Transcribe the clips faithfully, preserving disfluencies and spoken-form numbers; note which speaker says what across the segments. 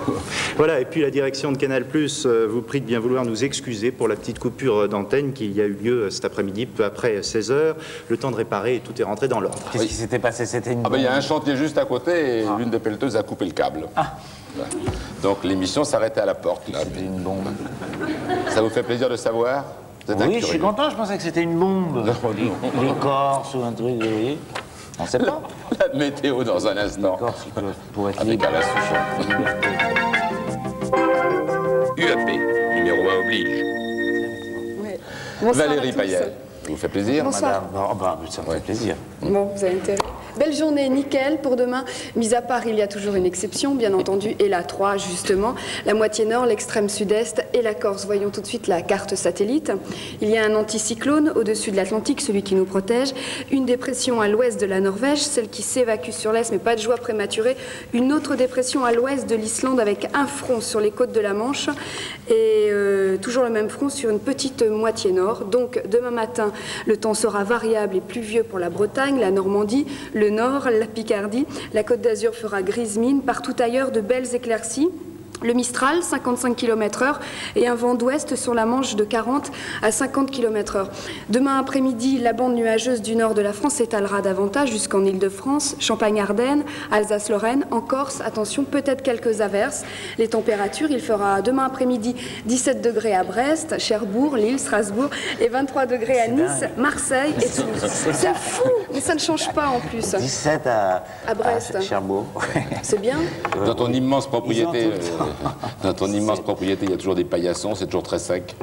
Speaker 1: Voilà, et puis la direction de Canal Plus euh, vous prie de bien vouloir nous excuser pour la petite coupure d'antenne qui a eu lieu cet après-midi, peu après seize heures. Le temps de réparer et tout est rentré dans l'ordre.
Speaker 2: Qu'est-ce qui s'était passé? C'était une...
Speaker 3: Ah ben, il y a un chantier juste à côté et ah. l'une des pelleteuses a coupé le câble. Ah. Voilà. Donc l'émission s'arrêtait à la porte.
Speaker 2: C'était une bombe.
Speaker 3: Ça vous fait plaisir de savoir?
Speaker 2: Oui, je suis content, je pensais que c'était une bombe. L'écorce ou un truc, vous voyez. On sait pas.
Speaker 3: La météo dans un instant.
Speaker 2: L'écorce pour être libre.
Speaker 3: U A P, numéro un oblige.
Speaker 4: Ouais. Bonsoir
Speaker 3: Valérie Payet, ça vous fait plaisir?
Speaker 4: Bonsoir.
Speaker 2: Madame. Oh, bah, ça me fait plaisir.
Speaker 4: Bon, vous avez intérêt. Belle journée, nickel pour demain. Mis à part, il y a toujours une exception, bien entendu, et la trois, justement. La moitié nord, l'extrême sud-est et la Corse. Voyons tout de suite la carte satellite. Il y a un anticyclone au-dessus de l'Atlantique, celui qui nous protège. Une dépression à l'ouest de la Norvège, celle qui s'évacue sur l'est, mais pas de joie prématurée. Une autre dépression à l'ouest de l'Islande avec un front sur les côtes de la Manche. Et euh, toujours le même front sur une petite moitié nord. Donc, demain matin, le temps sera variable et pluvieux pour la Bretagne, la Normandie, le nord, la Picardie. La Côte d'Azur fera grise mine. Partout ailleurs, de belles éclaircies. Le Mistral, cinquante-cinq kilomètres heure, et un vent d'ouest sur la Manche de quarante à cinquante kilomètres heure. Demain après-midi, la bande nuageuse du nord de la France s'étalera davantage jusqu'en Île-de-France, Champagne-Ardenne, Alsace-Lorraine, en Corse. Attention, peut-être quelques averses. Les températures, il fera demain après-midi dix-sept degrés à Brest, Cherbourg, Lille, Strasbourg, et vingt-trois degrés à Nice, dingue. Marseille et Toulouse. C'est fou, mais ça ne change pas en plus.
Speaker 2: dix-sept à,
Speaker 4: à Brest.
Speaker 2: À Cherbourg.
Speaker 4: C'est bien.
Speaker 3: Dans ton immense propriété... Dans ton immense propriété, il y a toujours des paillassons, c'est toujours très sec.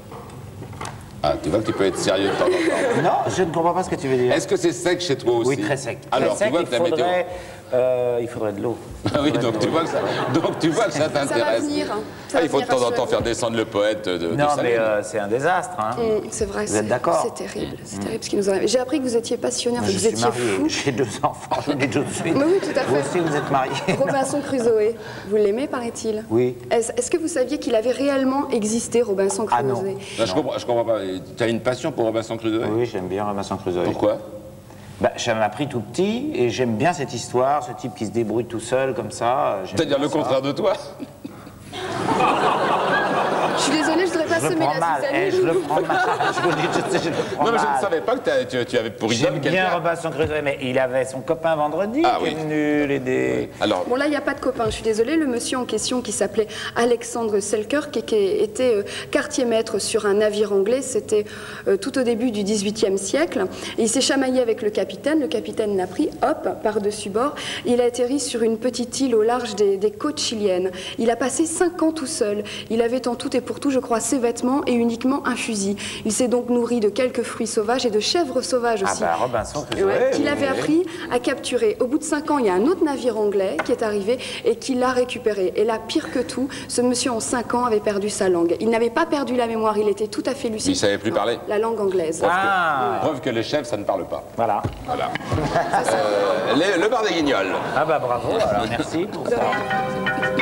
Speaker 3: Ah, tu vois que tu peux être sérieux de temps en temps.
Speaker 2: Non, je ne comprends pas ce que tu veux dire.
Speaker 3: Est-ce que c'est sec chez toi aussi?
Speaker 2: Oui, très sec.
Speaker 3: Alors,
Speaker 2: très
Speaker 3: tu vois
Speaker 2: sec,
Speaker 3: que la
Speaker 2: il faudrait,
Speaker 3: météo...
Speaker 2: euh, il faudrait de l'eau.
Speaker 3: Ah oui, donc tu, vois que ça, donc tu vois que ça t'intéresse.
Speaker 4: Ça va venir. Hein. Ça
Speaker 3: ah,
Speaker 4: va
Speaker 3: il faut de temps en temps faire descendre le poète de,
Speaker 2: non,
Speaker 3: de
Speaker 2: mais euh, c'est un désastre. Hein.
Speaker 4: Mmh, c'est vrai.
Speaker 2: Vous êtes d'accord?
Speaker 4: C'est terrible. C'est mmh. terrible ce qui nous arrive. J'ai appris que vous étiez passionné, que
Speaker 2: je
Speaker 4: vous
Speaker 2: suis
Speaker 4: étiez
Speaker 2: marié,
Speaker 4: fou.
Speaker 2: J'ai deux enfants, je vous dis tout de suite.
Speaker 4: Mais oui, tout à fait.
Speaker 2: Vous aussi, vous êtes marié.
Speaker 4: Robinson Crusoe, vous l'aimez, paraît-il?
Speaker 2: Oui.
Speaker 4: Est-ce est que vous saviez qu'il avait réellement existé, Robinson Crusoe?
Speaker 2: Ah non.
Speaker 3: non je, comprends, je comprends pas. Tu as une passion pour Robinson Crusoe?
Speaker 2: Oui, j'aime bien Robinson Crusoe.
Speaker 3: Pourquoi?
Speaker 2: Bah, j'en ai appris tout petit et j'aime bien cette histoire, ce type qui se débrouille tout seul comme ça.
Speaker 3: C'est-à-dire le contraire de toi?
Speaker 4: Je suis désolée, je ne voudrais pas semer la zizanie.
Speaker 2: Eh, je le prends mal. Je vous dis, je, sais, je le prends
Speaker 3: non, mais
Speaker 2: mal.
Speaker 3: je ne savais pas que tu, tu avais pour idole quelqu'un.
Speaker 2: J'aime bien Robinson Crusoe, mais il avait son copain vendredi
Speaker 3: ah,
Speaker 2: qui
Speaker 3: oui.
Speaker 2: est venu l'aider.
Speaker 3: Oui. Alors...
Speaker 4: Bon, là, il n'y a pas de copain. Je suis désolée. Le monsieur en question, qui s'appelait Alexandre Selkirk, qui était euh, quartier-maître sur un navire anglais, c'était euh, tout au début du dix-huitième siècle. Et il s'est chamaillé avec le capitaine. Le capitaine l'a pris, hop, par-dessus bord. Il a atterri sur une petite île au large des, des côtes chiliennes. Il a passé cinq ans tout seul. Il avait en tout et pour tout, je crois, ses vêtements et uniquement un fusil. Il s'est donc nourri de quelques fruits sauvages et de chèvres sauvages aussi.
Speaker 2: Ah bah Robinson Crusoe.
Speaker 4: Ouais, qu'il
Speaker 2: oui,
Speaker 4: avait
Speaker 2: oui.
Speaker 4: appris à capturer. Au bout de cinq ans, il y a un autre navire anglais qui est arrivé et qui l'a récupéré. Et là, pire que tout, ce monsieur en cinq ans avait perdu sa langue. Il n'avait pas perdu la mémoire, il était tout à fait lucide.
Speaker 3: Il ne savait plus
Speaker 4: non,
Speaker 3: parler.
Speaker 4: La langue anglaise.
Speaker 3: Preuve,
Speaker 2: Ah.
Speaker 3: que, preuve que les chefs, ça ne parle pas.
Speaker 2: Voilà.
Speaker 3: Voilà. euh, les, le bar des Guignols.
Speaker 2: Ah bah bravo, alors merci pour ça.